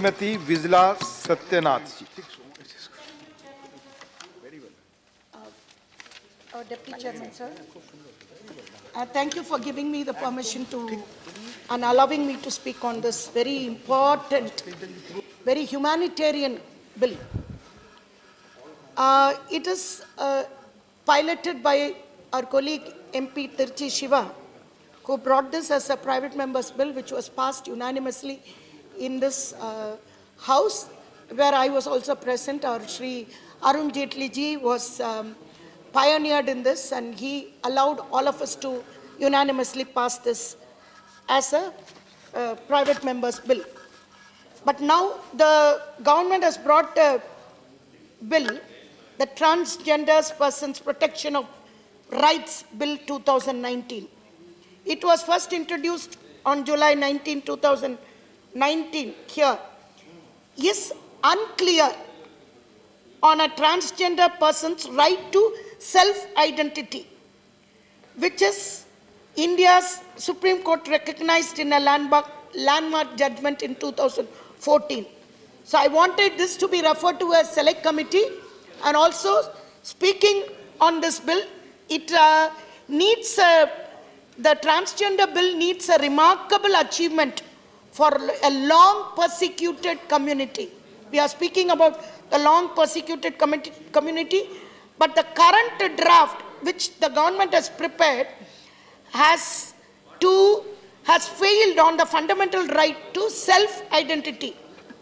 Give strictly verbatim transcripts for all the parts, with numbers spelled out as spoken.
Srimati Vijila Sathyananth. Uh, Deputy Chairman, sir. Uh, thank you for giving me the permission to and allowing me to speak on this very important, very humanitarian bill. Uh, it is uh, piloted by our colleague M P Trichy Siva, who brought this as a private member's bill, which was passed unanimously in this uh, house, where I was also present. Our Shri Arun Jaitley ji was um, pioneered in this, and he allowed all of us to unanimously pass this as a uh, private member's bill. But now the government has brought a bill, the Transgender Persons Protection of Rights Bill two thousand nineteen. It was first introduced on July nineteenth, two thousand nineteen here. Is unclear on a transgender person's right to self-identity, which is India's Supreme Court recognized in a landmark, landmark judgment in two thousand fourteen. So I wanted this to be referred to as select committee, and also speaking on this bill, it uh, needs a, the transgender bill needs a remarkable achievement for a long persecuted community. We are speaking about the long persecuted community, but the current draft which the government has prepared has to has failed on the fundamental right to self-identity.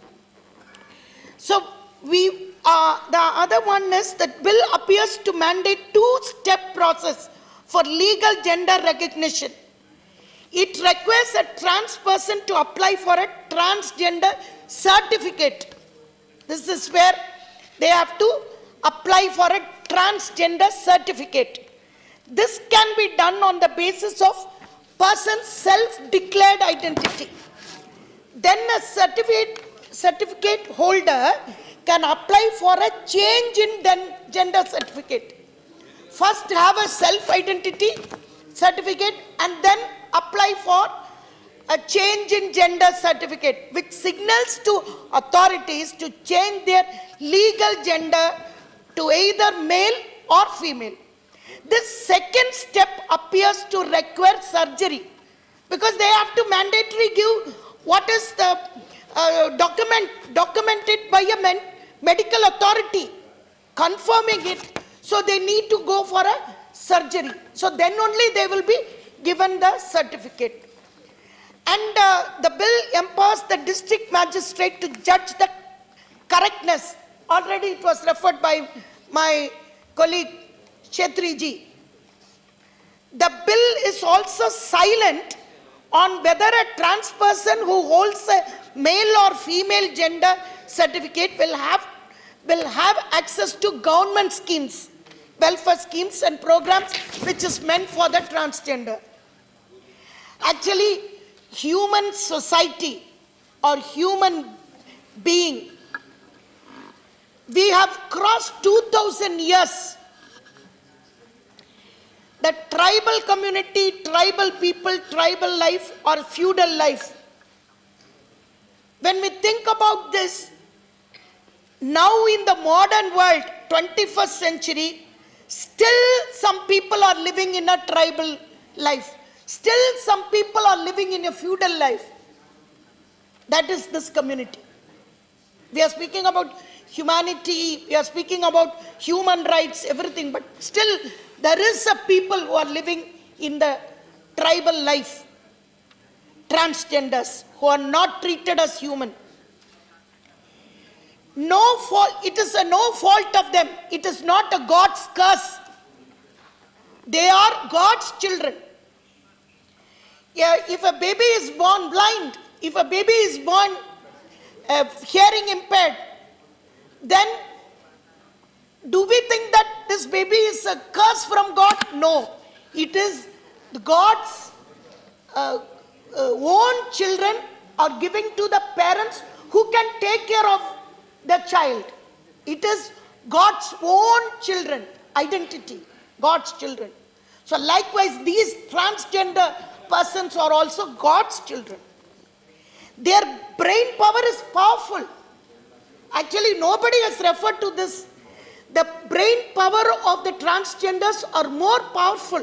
So we uh, the other one is that bill appears to mandate two-step process for legal gender recognition. It requires a trans person to apply for a transgender certificate. This is where they have to apply for a transgender certificate. This can be done on the basis of person's self-declared identity. Then a certificate, certificate holder can apply for a change in gender certificate. First have a self-identity certificate and then apply for a change in gender certificate, which signals to authorities to change their legal gender to either male or female. This second step appears to require surgery, because they have to mandatorily give what is the uh, document documented by a men, medical authority confirming it. So they need to go for a surgery. So then only they will be given the certificate. And uh, the bill empowers the district magistrate to judge the correctness. Already it was referred by my colleague Kshetri ji. The bill is also silent on whether a trans person who holds a male or female gender certificate will have, will have access to government schemes, welfare schemes and programs which is meant for the transgender. Actually, human society or human being, we have crossed two thousand years. The tribal community, tribal people, tribal life or feudal life. When we think about this, now in the modern world, twenty-first century, still some people are living in a tribal life. Still some people are living in a feudal life. That is this community. We are speaking about humanity, we are speaking about human rights, everything, but still there is a people who are living in the tribal life. Transgenders who are not treated as human. No fault, it is a no fault of them. It is not a God's curse. They are God's children. Yeah, if a baby is born blind, if a baby is born uh, hearing impaired, then do we think that this baby is a curse from God? No. It is God's uh, uh, own children are giving to the parents who can take care of the child. It is God's own children, identity, God's children. So likewise, these transgender persons are also God's children. Their brain power is powerful. Actually, nobody has referred to this. The brain power of the transgenders are more powerful.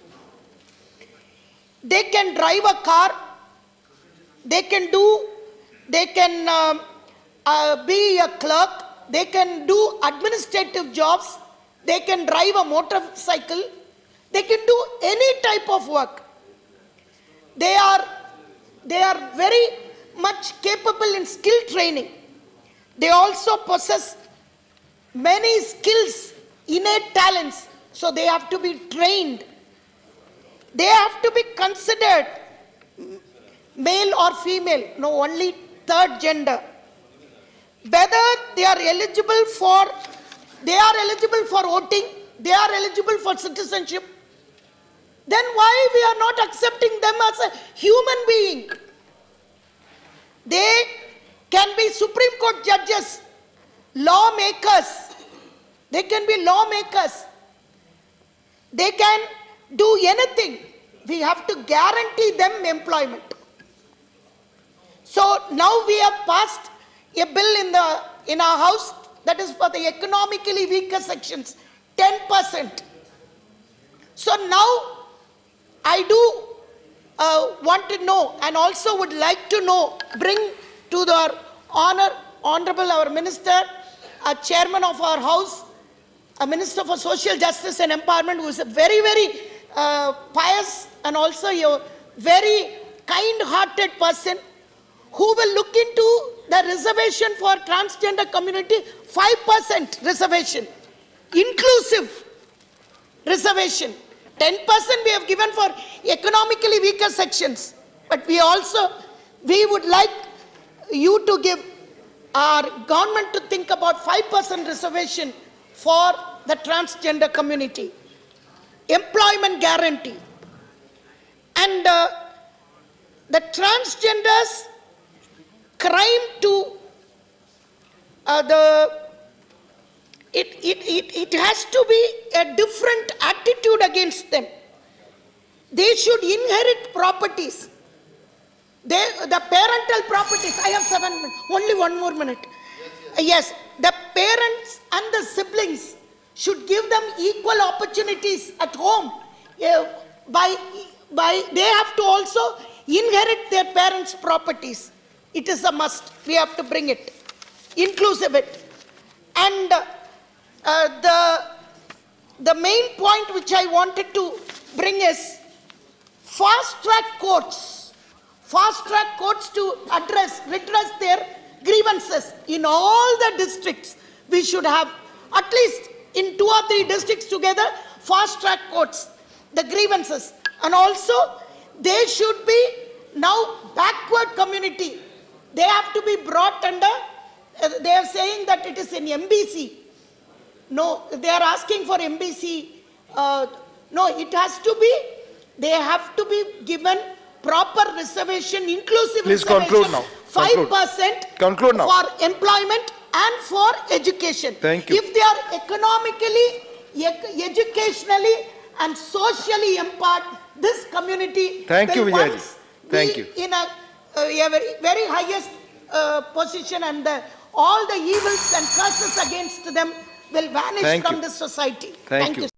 They can drive a car. They can do, they can um, uh, be a clerk. They can do administrative jobs. They can drive a motorcycle. They can do any type of work. They are, they are very much capable in skill training. They also possess many skills, innate talents, so they have to be trained. They have to be considered male or female, no, only third gender. Whether they are eligible for, they are eligible for voting, they are eligible for citizenship, then why we are not accepting them as a human being? They can be Supreme Court judges, lawmakers. They can be lawmakers. They can do anything. We have to guarantee them employment. So now we have passed a bill in the in our house that is for the economically weaker sections, ten percent. So now I do uh, want to know, and also would like to know, bring to the honor, honorable our minister, a chairman of our house, a minister for social justice and empowerment, who is a very, very uh, pious and also a very kind-hearted person, who will look into the reservation for transgender community, five percent reservation, inclusive reservation. ten percent we have given for economically weaker sections. But we also, we would like you to give our government to think about five percent reservation for the transgender community. Employment guarantee. And uh, the transgenders crime to uh, the It, it, it, it has to be a different attitude against them. They should inherit properties. They, the parental properties, I have seven minutes, only one more minute. Yes, yes. yes, the parents and the siblings should give them equal opportunities at home. Uh, by, by, they have to also inherit their parents' properties. It is a must. We have to bring it. Inclusive it. And uh, Uh, the, the main point which I wanted to bring is fast-track courts. Fast-track courts to address, redress their grievances in all the districts. We should have at least in two or three districts together, fast-track courts, the grievances. And also, they should be now backward community. They have to be brought under, uh, they are saying that it is in M B C. No, they are asking for M B C. Uh, no, it has to be, they have to be given proper reservation, inclusive Please reservation. conclude now. five percent conclude now. For employment and for education. Thank you. If they are economically, educationally and socially empowered, this community Thank will you, Vijay. Thank be you. in a, uh, a very, very highest uh, position, and the, all the evils and curses against them will vanish Thank from you. this society. Thank Thank you. you.